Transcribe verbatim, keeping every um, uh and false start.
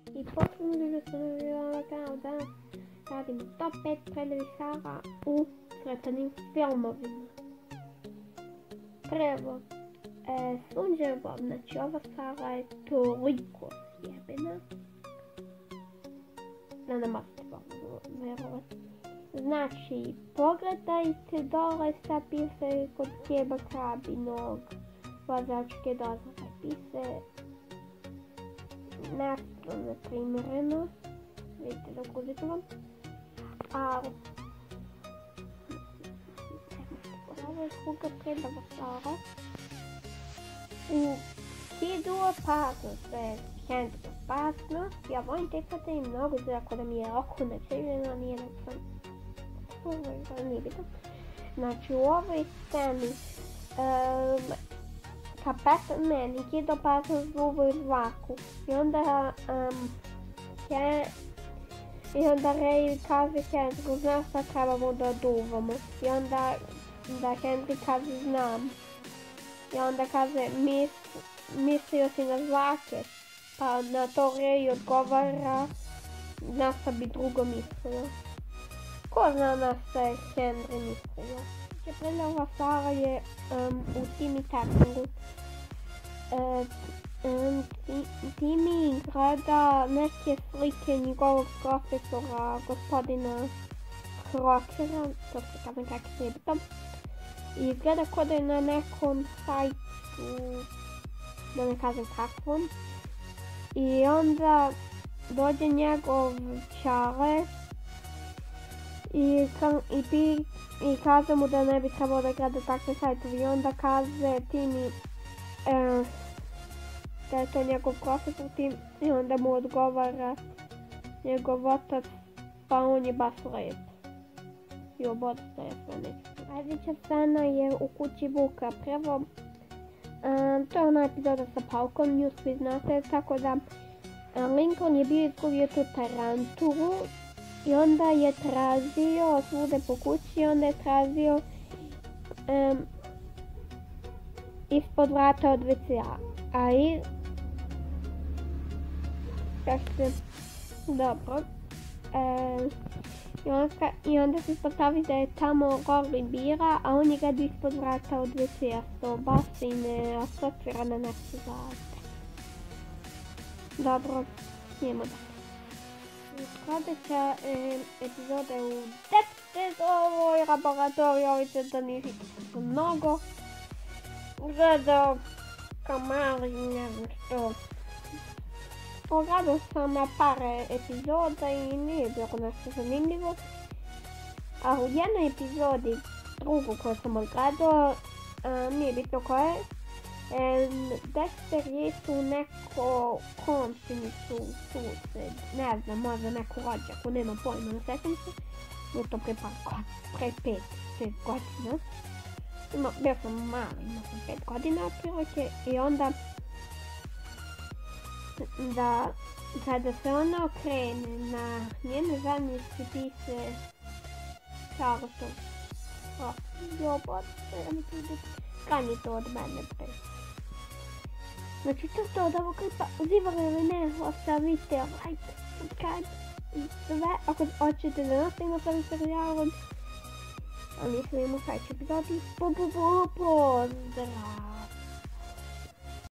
I potpuno da sam bila kao da radimo top pet predivih saga u crtanim filmovima. Prvo, e, Sunđevo, znači ova saga je toliko sjebena da ne možete verovati. Znači, pogledajte dole šta piše kod Keba Krabinog vozačke dozvole. Piše nešto neprimjereno, vidite da kudite vam, ali ovo je druga predava saga. U hidu opasnost, to je Henry opasnost, ja volim tekate i mnogo zrako da mi je oko načeljeno, nije nekako, ovo nije bitno. Znači u ovoj sceni um, kapetan meni hidu opasnost zubu u zvaku i onda um, je, i onda Ray kaže Henry, znaš šta trebamo da duvamo, i onda da Henry kaže znam. I onda kaže, mis, mislio si na zlake, pa na to Ray odgovara, na šta bi drugo mislio. Ko zna na šta je Henry mislio? Znači, predava saga je um, u Timmy Tappingu. Uh, um, Timmy gleda neke slike njegovog profesora, gospodina Crockera, to se kažem kako se je to. I izgleda ko da je na nekom sajtu, da ne kažem kakvom. I onda dođe njegov čale i, i, pi, i kaže mu da ne bi trebalo da gleda takve sajtove. I onda kaže Timmy e, da je to njegov profesor Tim, i onda mu odgovara njegov otac, pa on je baš lep. I obodite je sve nešto. Sljedeća scena je u kući Vuka. Prvo, um, to je ona epizoda sa Paukom, nju svi znate, tako da um, Lincoln je bio izgubio tu tarantulu i onda je tražio svude po kući i onda je tražio um, ispod vrata od ve ce-a. A i... Kako se... Dobro. Um, I onda, I onda se ispostavi da je tamo Gorli bira, a on je gleda ispod vrata od ve ce-a, što baš i ne asocira na nešto zašte. Dobro, idemo dalje. Sljedeća e, epizoda je u Dexterovoj laboratoriji, ovdje da nisi mnogo gledao kao mali, ne znam što. Pogledao sam na par epizoda i nije bilo nešto zanimljivo. A u jednoj epizodi, drugu koju sam odgledao, nije bitno koja je, Dexter je su neko komšinicu, sused, ne znam, možda neku rođaku, nema pojma, ne sjećam se. Bilo to pre par godina, pre pet, šest godina. Ima, bio sam mali, imao sam pet godina otprilike i onda da kada se ona okrene na njene zadnjici piše Charlton. O, jobot, da mi to ide. Skanji to od mene pre. Znači to je to od ovog klipa. Uzivali ili ne, ostavite like, subscribe i sve. Ako hoćete da nastavimo s ovim serijalom. A mi se vidimo u sljedećoj epizodi. Pozdrav!